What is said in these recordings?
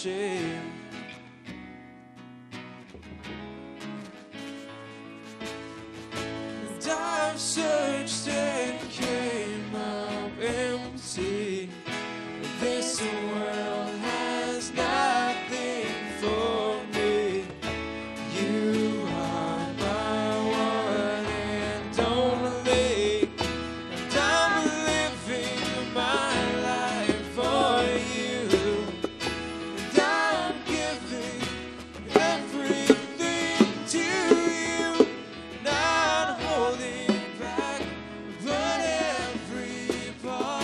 shame. And I've searched and came up empty. This world has nothing for me. You are my one and only, and I'm living my life for you. And I'm giving everything to you, not holding back, but every part.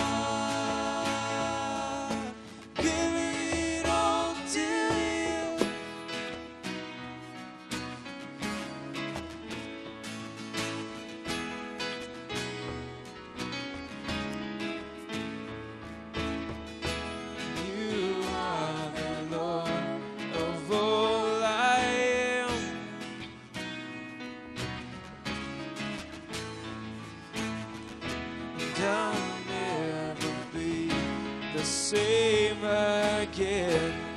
I'll never be the same again.